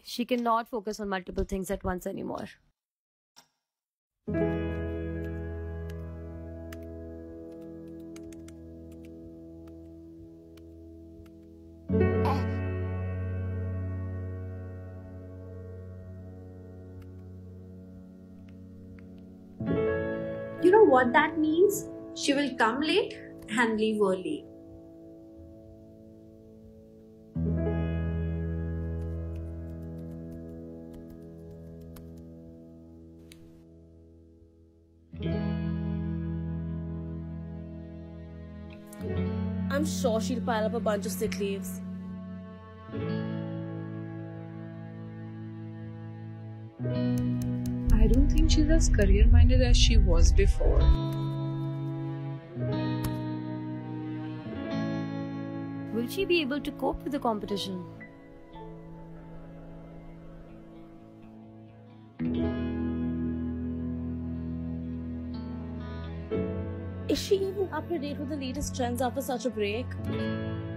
She cannot focus on multiple things at once anymore. You know what that means? She will come late and leave early. I'm sure she'll pile up a bunch of sick leaves. I don't think she's as career-minded as she was before. Will she be able to cope with the competition? Is she even up to date with the latest trends after such a break?